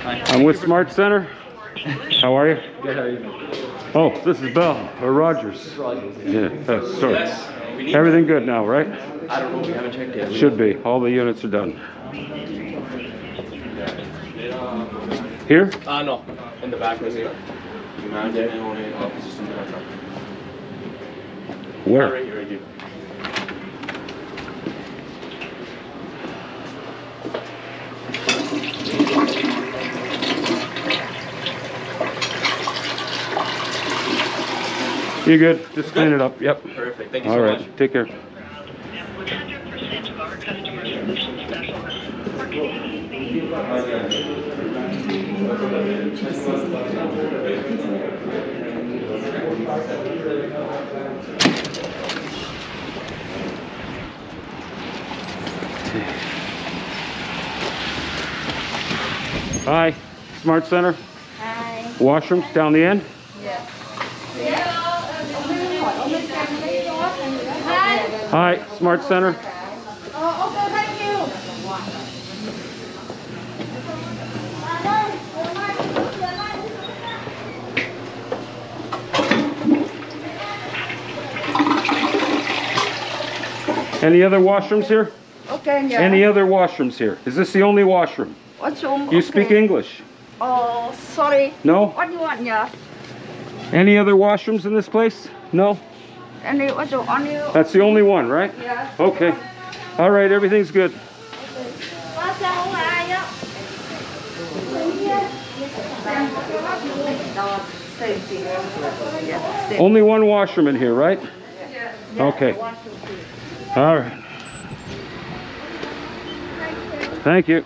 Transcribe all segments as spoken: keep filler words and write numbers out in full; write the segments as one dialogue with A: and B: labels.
A: Hi.
B: I'm with Smart Center. How are you?
A: Good, how are you?
B: Oh, this is Bell or Rogers.
A: Rogers,
B: Yeah, uh, sorry.
A: Yes. We need
B: Everything good now, right?
A: I don't know, we haven't checked yet.
B: Should be. All the units are done. Here?
A: Uh, no. In the back was here.
B: Where?
A: Right here, right here.
B: You good? Just clean it up. Yep.
A: Perfect. Thank you
B: All
A: so
B: right.
A: much.
B: Take care.
C: one hundred percent of our customers solution specialists are Canadian-based.
B: Hi, Smart Center.
D: Hi.
B: Washrooms down the end.
D: Yeah.
B: Hi, Smart Center.
D: Oh, okay, thank you.
B: Any other washrooms here?
D: Okay, yeah.
B: Any other washrooms here? Is this the only washroom?
D: What's your
B: You speak English?
D: Oh, sorry.
B: No?
D: What do you want, yeah?
B: Any other washrooms in this place? No?
D: Any, what you want you?
B: That's the only one, right?
D: Yeah.
B: Okay. All right, everything's good.
D: Có sao không ai á?
B: Only one washroom in here, right? Okay. All right. Thank you.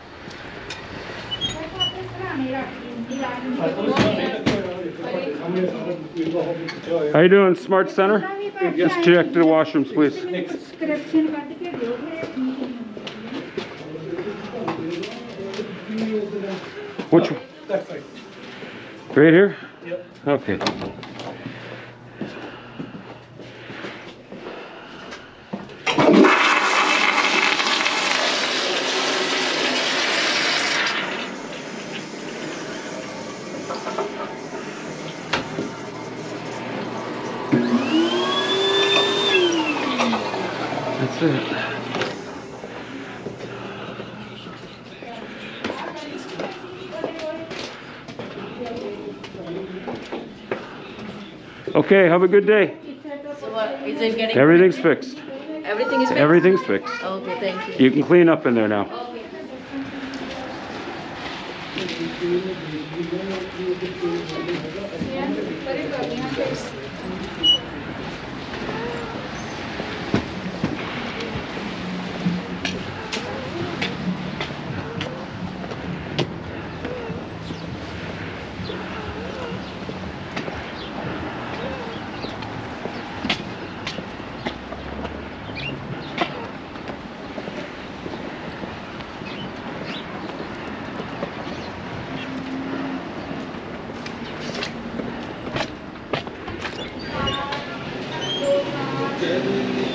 B: How you doing, Smart Center? Just check the washrooms, please. Which one? Right here? Yep. Okay. That's it. Okay, have a good day.
E: So what, is it getting
B: Everything's fixed.
E: everything is fixed?
B: Everything's fixed.
E: Okay, thank you.
B: You can clean up in there now.
A: Good.